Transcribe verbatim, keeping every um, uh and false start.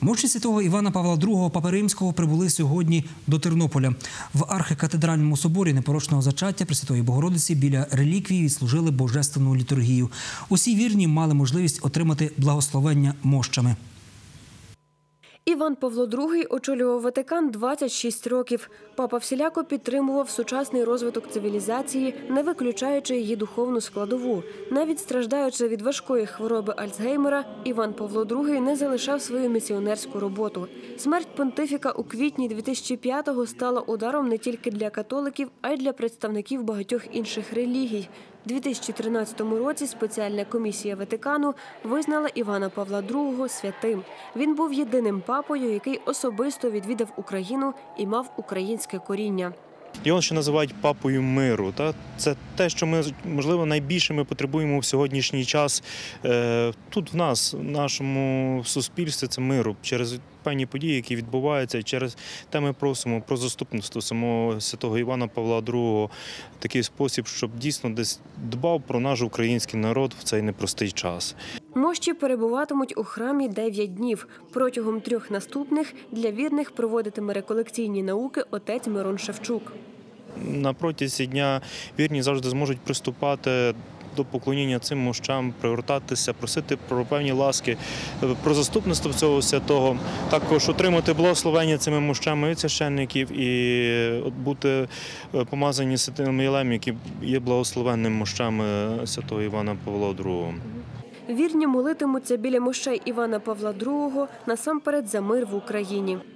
Мощі святого Івана Павла другого Папи Римського прибули сьогодні до Тернополя. В архикатедральному соборі Непорочного зачаття Пресвятої Богородиці біля реліквії відслужили божественну літургію. Усі вірні мали можливість отримати благословення мощами. Іван Павло другий очолював Ватикан двадцять шість років. Папа всіляко підтримував сучасний розвиток цивілізації, не виключаючи її духовну складову. Навіть страждаючи від важкої хвороби Альцгеймера, Іван Павло другий не залишав свою місіонерську роботу. Смерть понтифіка у квітні дві тисячі п'ятого стала ударом не тільки для католиків, а й для представників багатьох інших релігій. У дві тисячі тринадцятому році спеціальна комісія Ватикану визнала Івана Павла другого святим. Він був єдиним папою, який особисто відвідав Україну і мав українське коріння. Його ще називають папою миру. Це те, що ми, можливо, найбільше ми потребуємо в сьогоднішній час тут в нас, в нашому суспільстві, це миру. Через певні події, які відбуваються, і через те ми просимо про заступництво самого святого Івана Павла другого в такий спосіб, щоб дійсно десь дбав про наш український народ в цей непростий час. Мощі перебуватимуть у храмі дев'ять днів. Протягом трьох наступних для вірних проводитиме реколекційні науки отець Мирон Шевчук. На протязі дня вірні завжди зможуть приступати до поклоніння цим мощам, привертатися, просити про певні ласки, про заступництво цього святого, також отримати благословення цими мощами від священників і бути помазані святим Єлем, які є благословенними мощами святого Івана Павла другого. Вірні молитимуться біля мощей Івана Павла другого насамперед за мир в Україні.